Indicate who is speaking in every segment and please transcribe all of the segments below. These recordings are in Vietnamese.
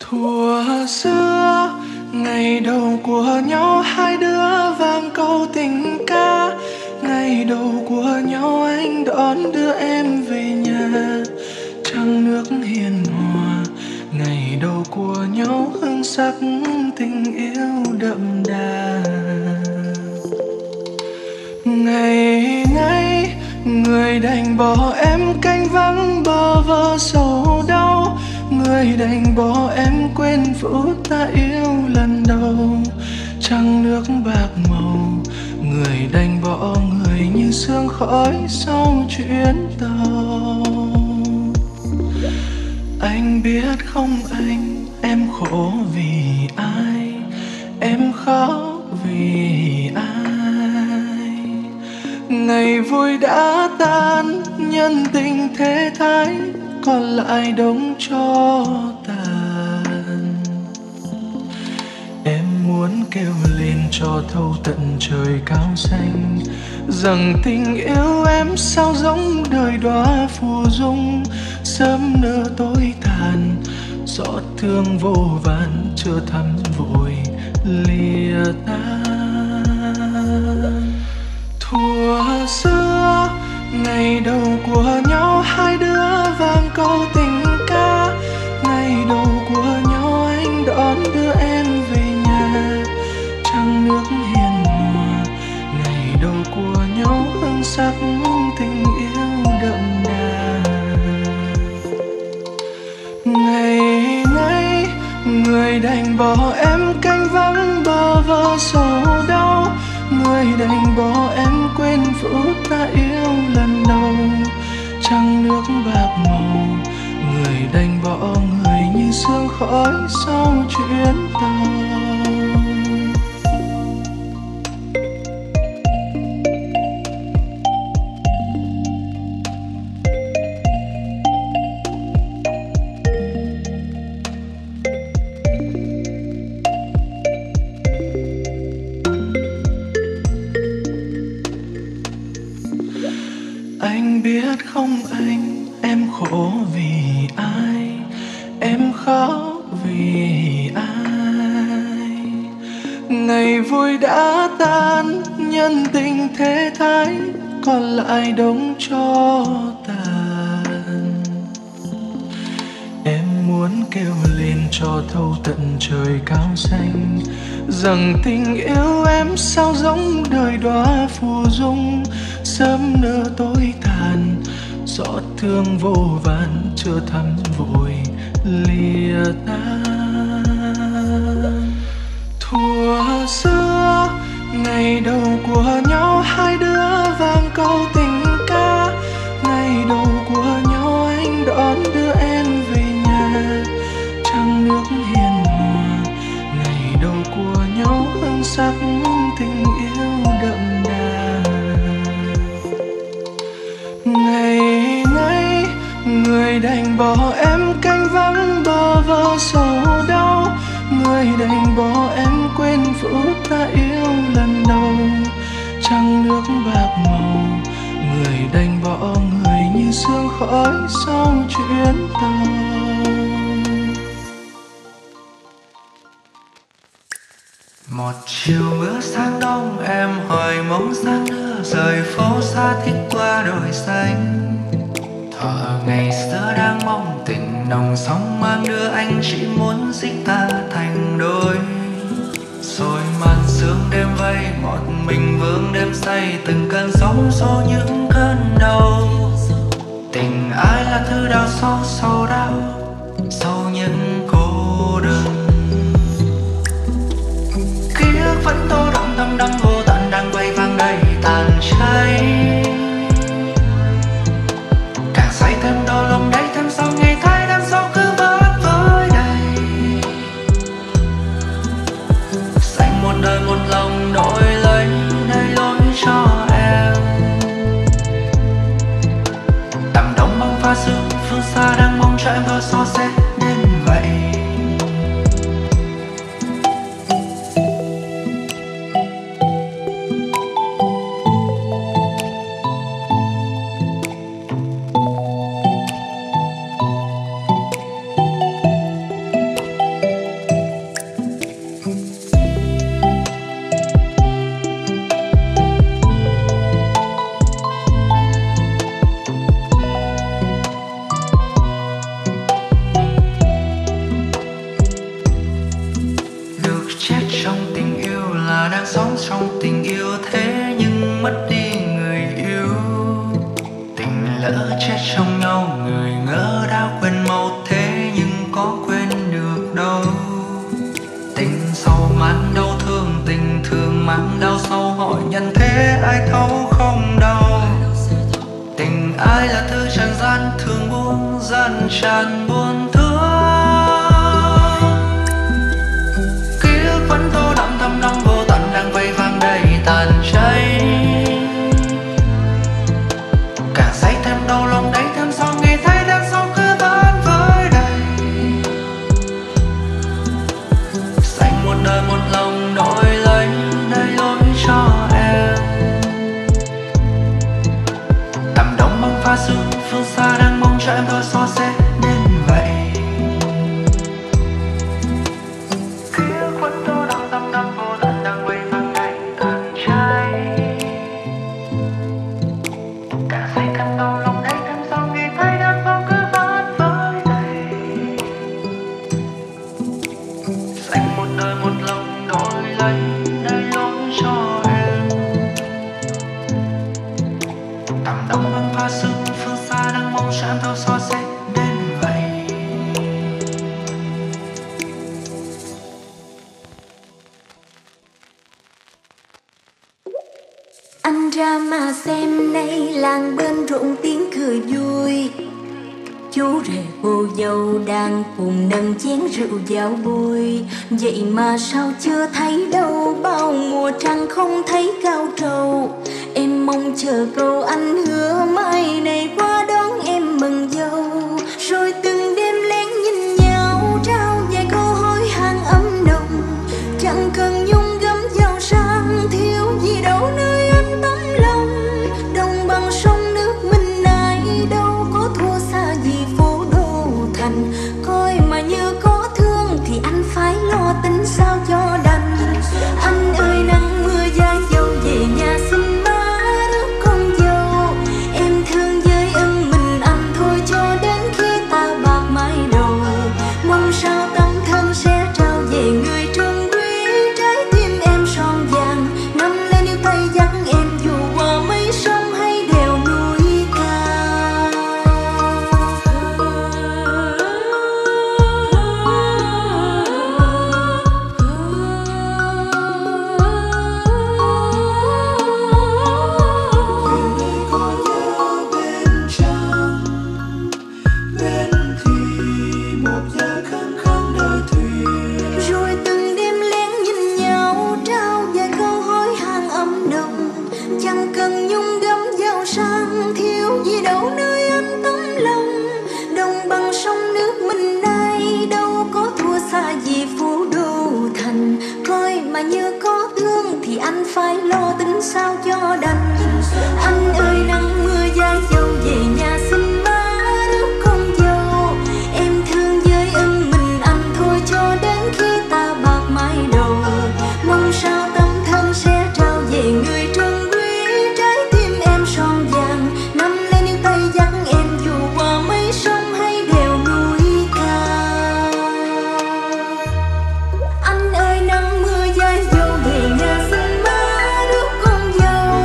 Speaker 1: Thuở xưa ngày đầu của nhau hai đứa vang câu tình ca. Ngày đầu của nhau anh đón đưa em về nhà, trăng nước hiền hòa. Ngày đầu của nhau hương sắc tình yêu đậm đà. Ngày nay người đành bỏ em canh vắng bơ vơ sầu đau. Người đành bỏ em quên phút ta yêu lần đầu. Trăng nước bạc màu, người đành bỏ người như sương khói sau chuyến tàu. Anh biết không anh, em khổ vì ai, em khóc vì ai. Ngày vui đã tan, nhân tình thế thái, còn lại đống cho tàn. Em muốn kêu lên cho thâu tận trời cao xanh, rằng tình yêu em sao giống đời đóa phù dung. Sớm nở tối tàn, giọt thương vô vàn chưa thấm vội lìa tan. Thuở xưa ngày đầu của nhau hai đứa vang câu tình ca. Ngày đầu của nhau anh đón đưa em về nhà, trăng nước hiền hòa. Ngày đầu của nhau hương sắc tình yêu đậm đà. Ngày nay người đành bỏ em canh vắng bơ vơ sầu đau. Người đành bỏ em quên phút ta yêu lần đầu. Trăng nước bạc màu, người đành bỏ người như sương khói sau chuyến tàu. Anh biết không anh, em khổ vì ai, em khóc vì ai. Ngày vui đã tan, nhân tình thế thái, còn lại đống cho tàn. Em muốn kêu lên cho thâu tận trời cao xanh, rằng tình yêu em sao giống đời đóa phù dung. Sớm nở tối tàn, giọt thương vô vàn chưa thấm vội lìa tan. Thuở xưa ngày đầu của nhau hai đứa vang câu tình ca. Ngày đầu của nhau anh đón đưa em về nhà, trăng nước hiền hòa. Ngày đầu của nhau hương sắc tình yêu đậm đà. Ngày nay người đành bỏ em canh vắng bơ vơ sầu đau. Người đành bỏ em quên phút ta yêu lần đầu. Trăng nước bạc màu, người đành bỏ người như sương khói sau chuyến tàu.
Speaker 2: Một chiều bữa sáng đông em hỏi mong sáng nữa, rời phố xa thích qua đồi xanh. Thở ngày xưa đang mong tình nồng sóng mang đưa anh, chỉ muốn dích ta thành đôi. Rồi màn sương đêm vây một mình vương đêm say, từng cơn sóng xô những cơn đau. Tình ai là thứ đau sâu sâu đau, sâu những cô đơn. Ký ức vẫn tô đậm thâm đắng vô tận, đang quay vang đầy tàn cháy. Càng say thêm đau lòng đây thêm sau ngày tháng đằng sau cứ vỡ với đầy. Dành một đời một lòng đổi lấy đây lối cho em. Tầm đông băng pha sương phương xa đang mong cho em vỡ sâu. đang sống trong tình yêu thế nhưng mất đi người yêu. Tình lỡ chết trong nhau, người ngỡ đã quên mau thế nhưng có quên được đâu. Tình sâu mang đau thương, tình thương mang đau sâu, hỏi nhân thế ai thấu không đau. Tình ai là thứ trần gian thường buông dần tràn buồn thương. Ký ức vẫn tô đậm thăm năm vô tận đang vây vang đầy tàn cháy. Càng say thêm đau lòng đấy thêm sau ngày thấy đêm sau cứ vẫn với đầy. Dành một đời một lòng đổi lấy nơi lối cho em. Tầm đông băng pha sương phương xa đang mong cho em thôi so sẽ đến vậy. Ký ức vẫn tô đậm thăm năm vô tận đang vây vang đầy tàn cháy. Càng say thêm đau lòng đấy thêm sau khi thấy đêm sau cứ vẫn với đầy. Dành một đời một lòng đổi lấy nơi lối cho em. Tầm đông băng pha sương phương xa đang mong cho em thôi so sẽ đến vậy.
Speaker 3: Anh ra mà xem nay làng bên rộn tiếng cười vui. Chú rể cô dâu đang cùng nâng chén rượu giao bôi. Vậy mà sao chưa thấy đâu, bao mùa trăng không thấy cao trầu. Em mong chờ câu anh hứa mai này qua đón em mừng dâu. Rồi từng đêm lén nhìn nhau trao vài câu hỏi hàng ấm nồng. Chẳng cần nhung gấm giàu sang, thiếu gì đâu nơi anh tấm lòng. Đồng bằng sông nước mình ai đâu có thua xa gì phố đô thành. Coi mà như có thương thì anh phải lo tính sao cho đành. Anh ơi nắng mưa giá dâu về nhà xin má rước con dâu. Em thương với ân mình anh thôi cho đến khi ta bạc mái đầu. Mong sao tấm thân sẽ trao về người trân quý trái tim em son vàng. Nắm lên yêu tay dắt em dù qua mấy sông hay đèo núi cao. Rồi từng đêm lén nhìn nhau trao vài câu hỏi hàng ấm nồng. Chẳng cần nhung gấm giàu sang, thiếu gì đâu nơi anh tấm lòng. Đồng bằng sông nước mình nay đâu có thua xa gì phố đô thành. Coi mà như có thương thì anh phải lo tính sao cho đành. Anh ơi nắng mưa giá dâu về nhà xin má rước con dâu. Em thương với ân mình anh thôi cho đến khi ta bạc mái đầu. Mong sao tấm thân sẽ trao về người trân quý trái tim em son vàng. Nắm lên yêu tay dắt em dù qua mấy sông hay đèo núi cao. Anh ơi nắng mưa giá dâu về nhà xin má rước con dâu.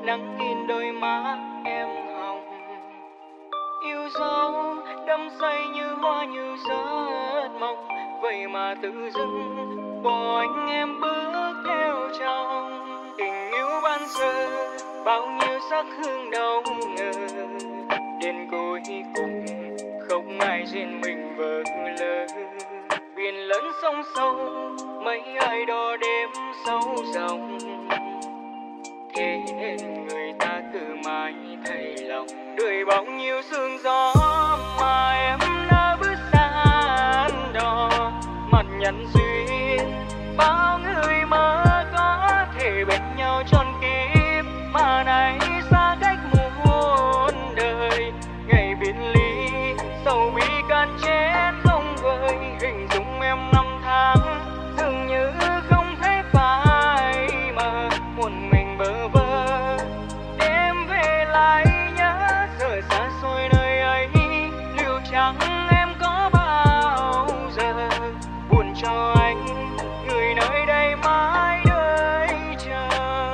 Speaker 1: nắng in đôi má em hồng. Yêu dấu đắm say như hoa như giấc mộng, vậy mà tự dưng bỏ anh em bước theo trong tình yêu ban sơ. Bao nhiêu sắc hương đâu ngờ, đến cuối cùng không ai riêng mình vỡ lỡ. Biển lớn sông sâu, mấy ai đo đêm sâu dòng, thế nên người ta cứ mãi thấy lòng. Đời bao nhiêu sương gió mà em đã bước xa đò, mặt nhắn duyên bao người mơ có thể bên nhau trọn kiếp, mà nay xa cách muôn đời. Ngày biệt ly sầu bi can chết không vơi, hình dung em năm tháng dường như không thấy phải mà một mình bơ vơ. Đêm về lại nhớ giờ xa xôi nơi ấy, liệu chẳng em có bao giờ buồn cho anh, người nơi đây mãi đợi chờ.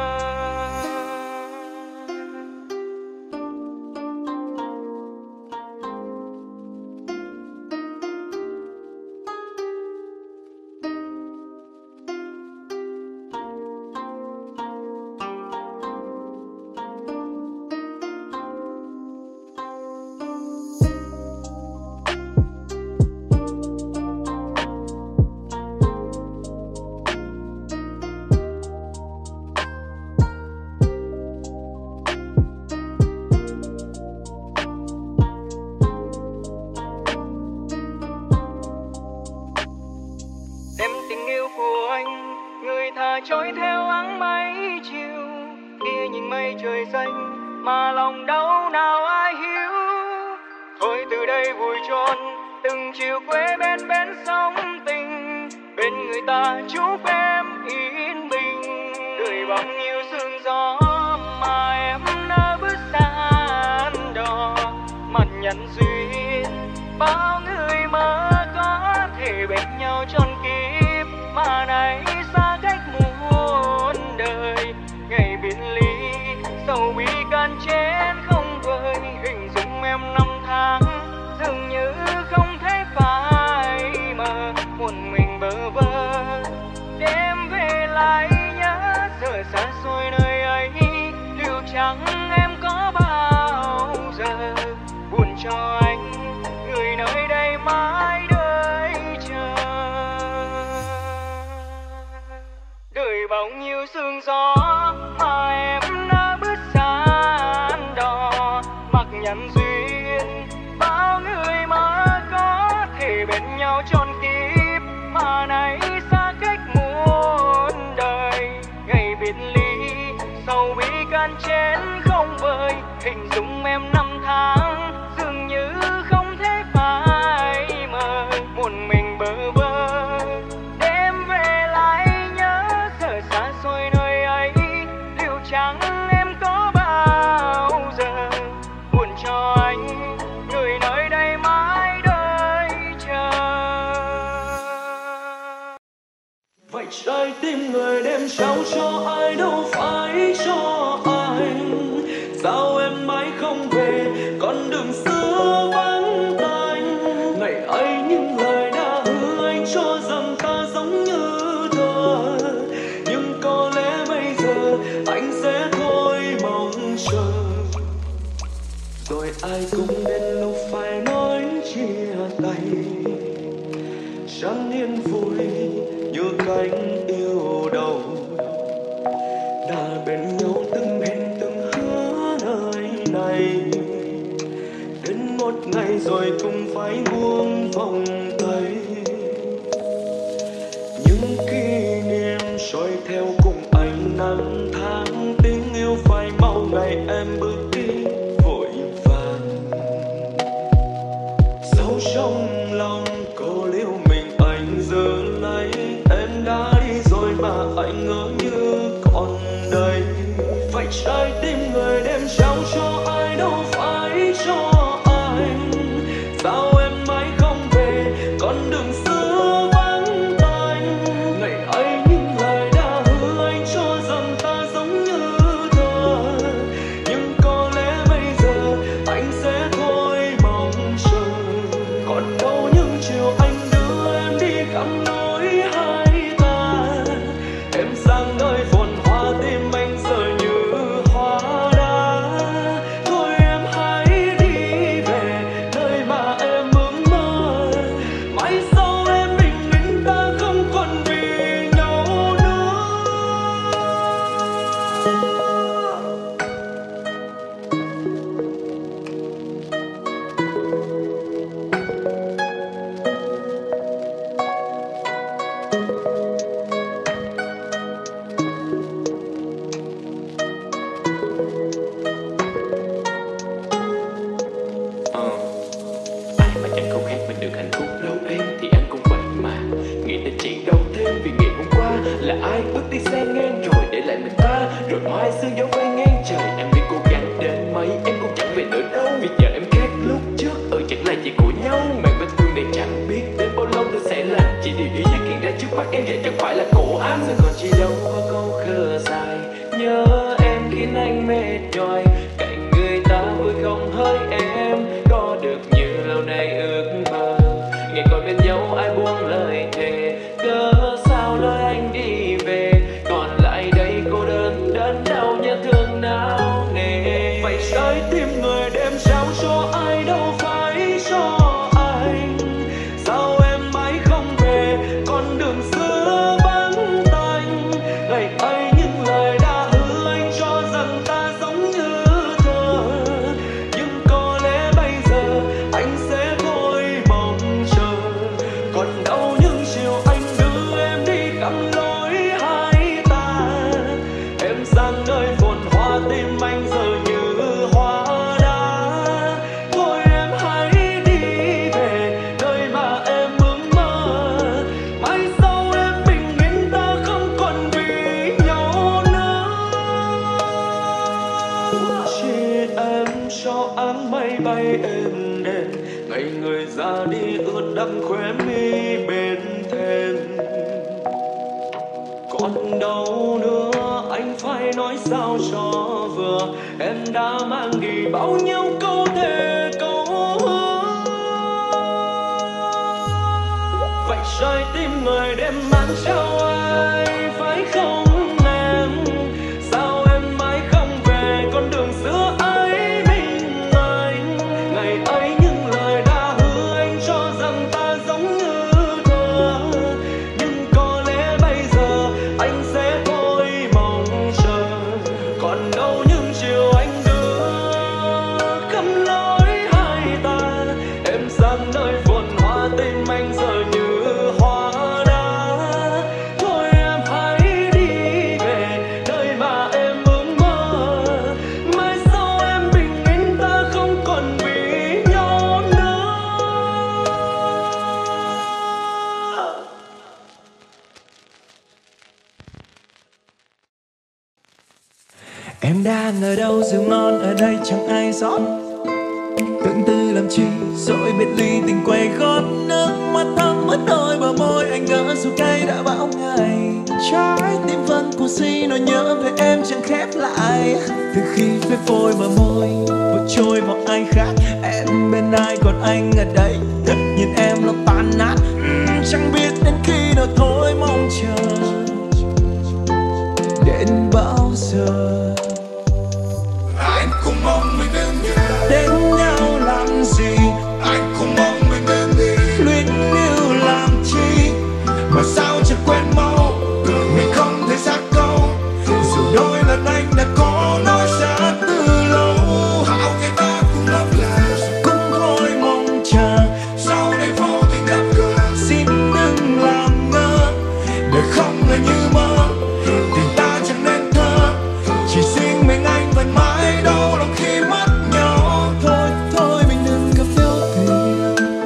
Speaker 1: Đem tình yêu của anh, người thà trôi theo áng mây chiều, kia nhìn mây trời xanh mà lòng đau nào ai hiểu. Thôi từ đây vùi chôn từng chiều quê bên bên sông tình, bên người ta chúc em yên bình. Đời bao nhiêu sương gió mà em đã bước xa đò, mặt nhắn duyên bao người mơ có thể bên nhau trọn kiếp, mà nay xa cách muôn đời. Ngày biệt ly sầu bi can chết không vơi, hình dung em năm tháng dường như không thấy phải mà một mình bơ vơ. Đêm về lại nhớ giờ xa xôi nơi ấy, liệu chẳng em có bao giờ buồn cho anh, người nơi đây mãi đợi chờ. Đời bao nhiêu sương gió mà em đã bước xa đò, mặc nhắn duyên bao người mơ có thể bên nhau trọn kiếp, mà nay xa cách muôn đời. Ngày biệt ly sầu bi can chết không vơi, hình dung em năm tháng dường như không thể phải mơ, một mình bơ vơ. Đêm về lại nhớ giờ xa xôi nơi ấy, liệu chẳng em có bao giờ buồn cho anh, người nơi đây mãi đợi chờ.
Speaker 4: Vậy trái tim người đem trao cho ai đâu phải cho anh, sao em mãi không về con đường xưa vắng tanh. Ngày ấy những lời đã hứa anh cho rằng ta giống như thơ, nhưng có lẽ bây giờ anh sẽ thôi mong chờ. Rồi ai cũng đến lúc phải nói chia tay, chẳng yên vui như cánh yêu đầu. Đã bên nhau từng hẹn từng hứa nơi này, đến một ngày rồi cũng phải buông vòng tay. Những kỷ niệm trôi theo cùng ánh nắng tháng, tình yêu phai mau ngày em bước đi vội vàng. Sâu trong lòng cô liêu mình anh giữ lấy, em đã đi rồi mà anh ngỡ như còn đây. Vậy trái tim người đem trao cho ai đâu phải cho anh, sao em mãi không về con đường xưa vắng tanh. Ngày ấy những lời đã hứa anh cho rằng ta giống như thơ, em vậy chẳng phải là cổ ác rồi còn chi đâu có câu khờ dài. Nhớ em khiến anh mệt nhòi, cạnh người ta vui không hỡi em, có được như lâu nay ước mơ. Ngày còn bên nhau ai buông lời thề, cớ sao lỡ anh đi về, còn lại đây cô đơn đớn đau nhớ thương não nề. Vậy trái tim người đem trao cho ai đâu phải cho anh, sao em mãi không về con đường xưa vắng tanh. Ngày ấy những lời đã hứa anh cho rằng ta giống như thơ, nhưng có lẽ bây giờ anh sẽ vội mong chờ. Còn đâu những chiều anh đưa em đi khắp lối hai ta, em sang nơi phồn hoa tim anh giờ như hoa đá. Thôi em hãy đi về nơi mà em ước mơ, mai sau em bình yên ta không còn vì nhau nữa. Chỉ em cho áng mây bay êm đềm, ngày người ra đi ướt đẫm khóe mi bên thềm. Còn đâu nữa anh phải nói sao cho vừa, em đã mang đi bao nhiêu câu thề câu hứa. Vậy trái tim người đem mang trao ai phải không em, sao em mãi không về con đường xưa ấy mình anh. Ngày ấy những lời đã hứa anh cho rằng ta giống như thơ, nhưng có lẽ bây giờ anh sẽ vội mong chờ. Còn đâu những chiều anh đưa khắp lối hai ta, em sang nơi phồn hoa tim anh giờ như hoa đá. Thôi em hãy đi về nơi mà em ước mơ, mai sau em bình yên ta không còn vì nhau nữa.
Speaker 1: Em đang ở đâu rượu ngon ở đây chẳng ai rót, tưởng tư làm chi rồi biệt ly tình quay gót. Nước mắt thấm mất đôi bờ môi anh ngỡ dù cay đã bao ngày, trái tim vẫn cuồng si nỗi nhớ về em chẳng khép lại. Từ khi phép phôi bờ môi vội trôi vào ai khác, em bên ai còn anh ở đây nhìn em lòng tan nát. Chẳng biết đến khi nào thôi mong chờ đến bao giờ.
Speaker 5: Anh cũng mong mình đừng nhớ
Speaker 1: Đến nhau làm gì,
Speaker 5: anh cũng mong mình đừng đi.
Speaker 1: luyến lưu làm chi,
Speaker 5: Mà sao chẳng quên mau, mình không thể xa câu. Dù đôi lần anh đã có nói xa từ lâu, hảo cái ta cũng lấp lờ.
Speaker 1: cũng thôi mong chờ.
Speaker 5: Sau này vô tình gặp gỡ,
Speaker 1: Xin đừng làm ngơ,
Speaker 5: đời không là như mơ, tình ta chẳng nên thơ. Chỉ riêng mình anh vẫn mãi đau lòng khi mất nhau.
Speaker 1: thôi thôi mình đừng gặp nhau thuyền.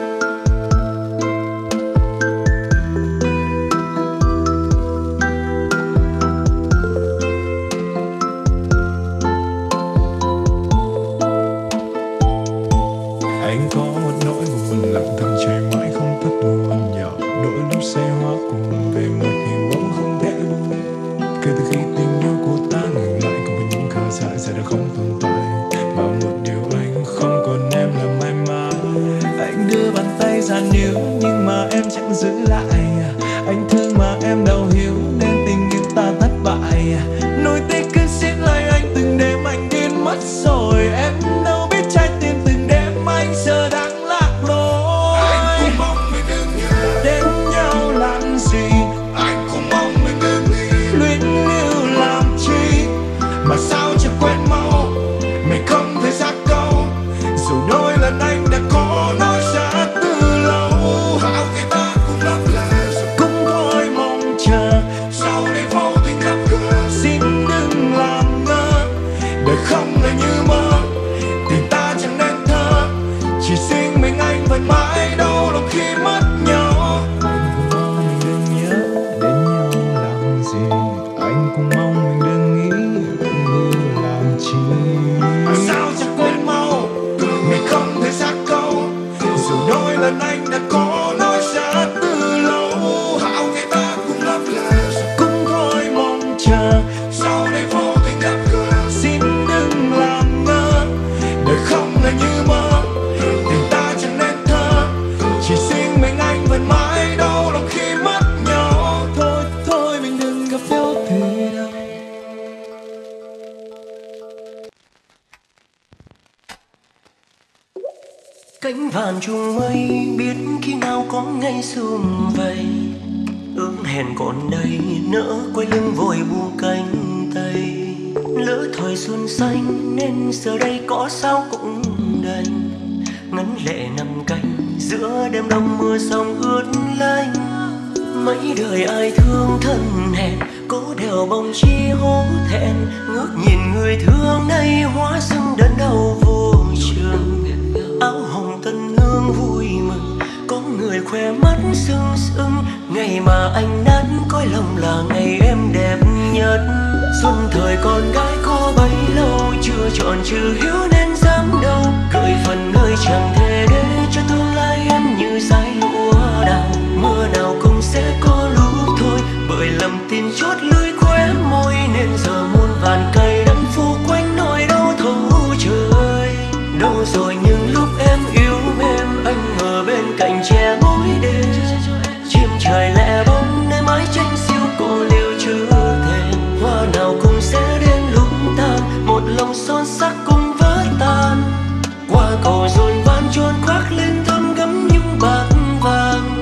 Speaker 5: Anh có một nỗi buồn lặng thầm chảy mãi không tắt nguồn nhỏ. Đôi lúc say hoa cùng về một hình bóng không thể buông. Kể từ khi tình yêu của ta ngừng lại, cùng với những khờ dại giờ đã không tồn tại. Mà một điều anh không còn em là mãi mãi.
Speaker 1: Anh đưa bàn tay ra níu nhưng mà em chẳng giữ lại. Anh thương mà em đâu hiểu nên tình yêu ta thất bại. Nỗi tiếc cứ xiết lại anh từng đêm anh điên mất rồi. Em đâu biết trái tim từng đêm anh giờ đang lạc lối.
Speaker 5: Anh cũng mong mình đừng nhớ,
Speaker 1: Đến nhau làm gì,
Speaker 5: anh cũng mong mình đừng đi.
Speaker 1: luyến lưu làm chi,
Speaker 5: Mà sao chẳng quên mau, mình không thể xa câu. Dù đôi lần anh đã có nói xa từ lâu, hảo cái ta cũng lấp lờ.
Speaker 1: cũng thôi mong chờ.
Speaker 5: Sau này vô tình gặp gỡ,
Speaker 1: Xin đừng làm ngơ,
Speaker 5: đời không là như mơ, tình ta chẳng nên thơ. Chỉ riêng mình anh vẫn mãi đau lòng khi mất nhau.
Speaker 1: anh cũng mong mình đừng nhớ đến nhau làm gì. Anh cũng mong mình đừng nghĩ luyến lưu làm chi.
Speaker 5: Mà sao chẳng quên mau, mình không thể xa câu. Dù đôi lần anh đã có nói xa từ lâu, hảo cái ta cũng
Speaker 6: Cánh vàng trùng mây biết khi nào có ngày sum vầy, ước hẹn còn đây nỡ quay lưng vội buông cánh tay. Lỡ thời xuân xanh nên giờ đây có sao cũng đành, ngấn lệ nằm canh giữa đêm đông mưa sông ướt lạnh. Mấy đời ai thương thân hẹn, cố đèo bông chi hổ thẹn, ngước nhìn người thương nay hóa sưng đớn đau vô trường. Áo hồng tân hương vui mừng, có người khoe mắt sưng sưng, ngày mà anh nát cõi lòng là ngày em đẹp nhất. Xuân thời con gái có bấy lâu, chưa chọn chữ hiếu nên dám đâu, gửi phần nơi chẳng thể để cho tương lai em như dải lụa đào. Mưa nào cũng sẽ có lúc thôi, bởi lầm tin chót lưỡi khóe môi, nên giờ muôn vàn cây đắng phủ quanh nỗi đau thấu trời. Đâu rồi những lúc em yêu em, anh ở bên cạnh che mỗi đêm. Chim trời lẻ bóng nơi mái tranh siêu cô liêu chữ thềm, hoa nào cũng sẽ đến lúc tan, một lòng son sắc cũng vỡ tan. Qua cầu dồn van tròn khoác lên thơm gấm nhung bạc vàng.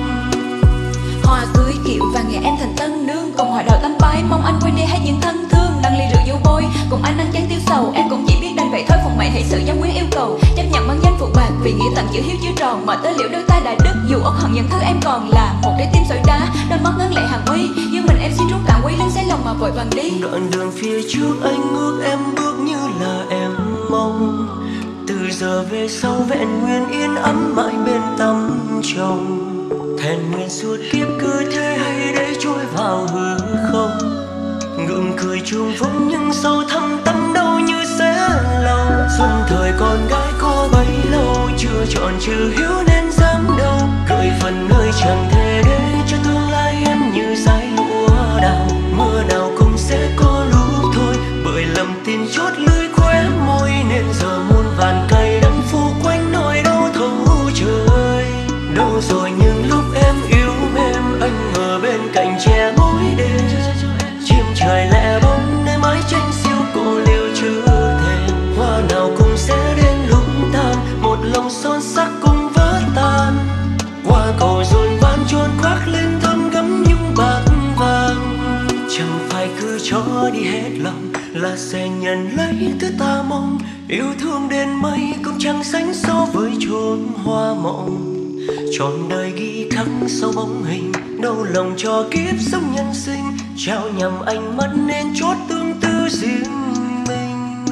Speaker 3: Hoa cưới kiệu vàng ngày em thành tân nương, cùng họ đòi tắm bái mong anh quên đi hết những thân thương. Nâng ly rượu vô bôi cùng anh chán tiêu sầu, em cũng chỉ biết đành vậy thôi. Phụng mày hãy sự dân quyến yêu cầu, chấp nhận mang danh phụ bạc vì nghĩa tận chữ hiếu chưa tròn. Mà tới liệu đôi ta đã đứt, dù ốc hận những thứ em còn là một trái tim sỏi đá, đôi mắt ngấn lệ hàng nguy. Nhưng mình em xin rút cạn quý lên xé lòng mà vội vàng đi.
Speaker 6: Đoạn đường phía trước anh ước em bước như là em mong, từ giờ về sau vẹn nguyên yên ấm mãi bên tâm chồng. Thẹn nguyện suốt kiếp cứ thế hay để trôi vào hư không, ngượng cười chung vũng nhưng sâu thẳm tâm đau như xé lòng. Xuân thời con gái có bấy lâu, chưa chọn chữ hiếu nên dám đâu, gửi phần nơi chẳng thể để cho tương lai em như dải lụa đào. Mưa nào cũng sẽ có lúc thôi, bởi lầm tin chót lưỡi khóe môi, nên giờ muôn vàn cây đắng phủ quanh nỗi đau thấu trời. Đâu rồi những lúc em yêu em, anh ở bên cạnh che mỗi đêm. Chim trời lẻ bóng nơi mái tranh siêu cô liêu chữ thềm, hoa nào cũng sẽ đến lúc tan, một lòng son sắc cũng vỡ tan. Qua cầu dồn van tròn khoác lên thơm gấm nhung bạc vàng. Chẳng phải cứ cho đi hết lòng là sẽ nhận lấy thứ ta mong, yêu thương đến mấy cũng chẳng sánh so với chốn hoa mộng. Trọn đời ghi khắc sau bóng hình, đâu lòng cho kiếp sống nhân sinh, trao nhầm ánh mắt nên chót tương tư riêng mình.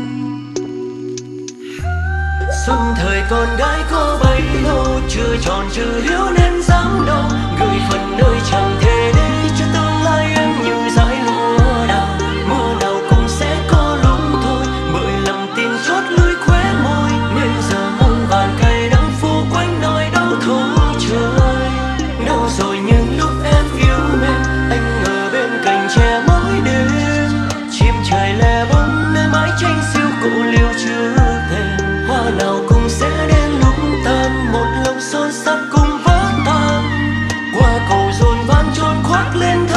Speaker 6: Xuân thời con gái có bấy lâu, chưa chọn chữ hiếu nên dám đâu, gửi phần nơi chẳng thể để cho tương lai em như dải lụa đào. Mưa nào cũng sẽ có lúc thôi, bởi lòng tin chót lưỡi khóe môi, nên giờ muôn vàn cây đắng phủ quanh nỗi đau thấu trời. Đâu rồi những lúc em yêu em, anh ở bên cạnh che mỗi đêm. Chim trời lẻ bóng nơi mái tranh siêu cổ liêu chữ thềm, hoa nào cũng sẽ đến lúc tan, một lòng son sắt cũng vỡ tan. Qua cầu dồn van tròn khoác lên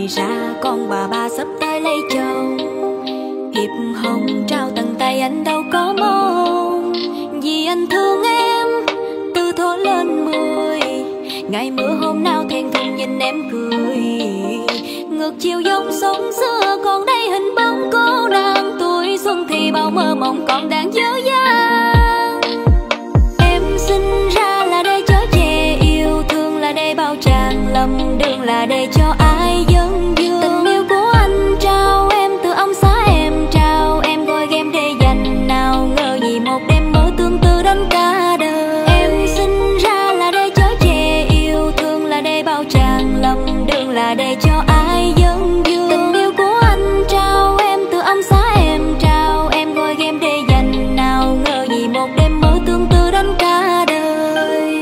Speaker 3: đời ra con bà sắp tới lấy chồng. Hiệp hồng trao tận tay anh đâu có mong, vì anh thương em từ thuở lên 10. Ngày mưa hôm nào thẹn thùng nhìn em cười, ngược chiều dòng sông xưa còn đây hình bóng cô nàng. Tuổi xuân thì bao mơ mộng còn đang dở dang. Em sinh ra là để chở che, yêu thương là để bao tràn, lầm đường là để cho ai dâng dương. Tình yêu của anh trao em từ ấm xá em trao, em gọi em để dành, nào ngờ gì một đêm mơ tương tư đến cả đời. Em sinh ra là để chở che, yêu thương là để bao tràn, lầm đường là để cho ai dâng dương. Tình yêu của anh trao em từ ấm xá em trao, em gọi em để dành, nào ngờ gì một đêm mơ tương tư đến cả đời.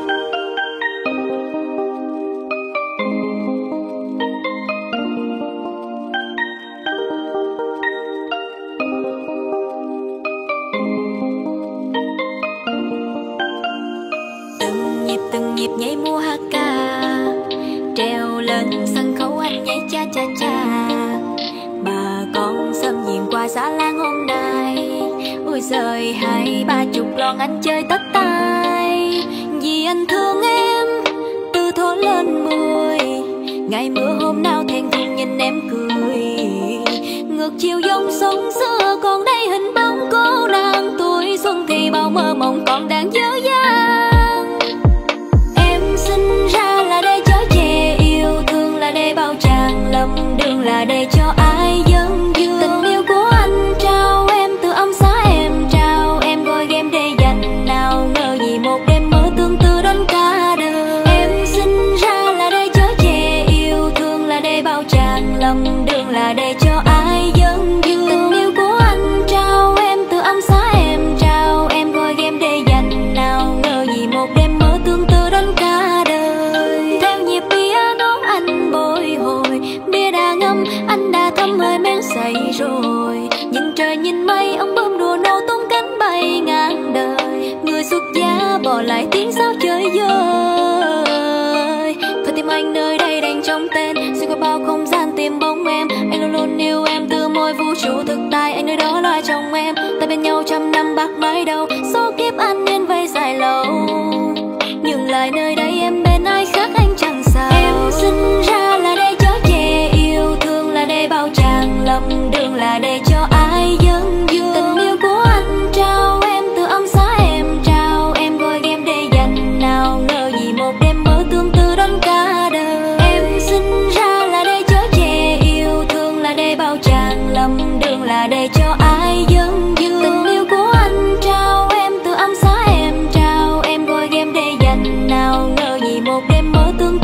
Speaker 3: Từng nhịp nhảy múa hát ca, treo lên sân khấu anh nhảy cha cha cha. Bà con xâm diện qua xã Lan hôm nay, ôi giời 20-30 lon anh chơi tất tay. Vì anh thương em từ thuở lên 10, ngày mưa hôm nào thẹn thùng nhìn em cười, ngược chiều dòng sông xưa còn đây hình bóng cô nàng. Tuổi xuân thì bao mơ mộng còn đang dở dang. Sinh ra là để chở che, yêu thương là để bao tràn, lầm đường là để cho ai dâng dương. Tình yêu của anh trao em từ ấm xá em trao, em gọi em để dành, nào ngờ gì một đêm mơ tương tư đến cả đời. Em sinh ra là để chở che, yêu thương là để bao tràn, lầm đường là để cho ai dâng dương. Tình yêu của anh trao em từ ấm xá em trao, em gọi em để dành, nào ngờ gì một đêm mơ tương tư đến cả đời. Theo nhịp piano anh bồi hồi, bia đã ngâm anh đã thấm hơi men say rồi. Nhìn trời nhìn mây ông bướm đùa nâu tung cánh bay ngàn đời. Người xuất gia bỏ lại tiếng sao chơi vơi. Thôi tim anh nơi đây đành trong tên, xuyên qua bao không gian tìm bóng em. Anh luôn luôn yêu em từ môi vũ trụ thực tại, anh nơi đó là chồng em. Ta bên nhau trăm năm bạc mãi đâu, số kiếp an nhiên vây dài lâu. Nhưng lại nơi đây em bên ai khác anh chẳng sao. Em sinh ra là để chở che, yêu thương là để bao tràn, lầm đường là để cho ai dâng dương. Tình yêu của anh trao em từ ấm xá em trao, em gọi em để dành, nào ngờ gì một đêm mơ tương tư đến cả đời. Em sinh ra là để chở che, yêu thương là để bao tràn, lầm đường là để cho ai dâng dương. Tình yêu của anh trao em từ ấm xá em trao, em gọi em để dành, nào ngờ gì một đêm mơ tương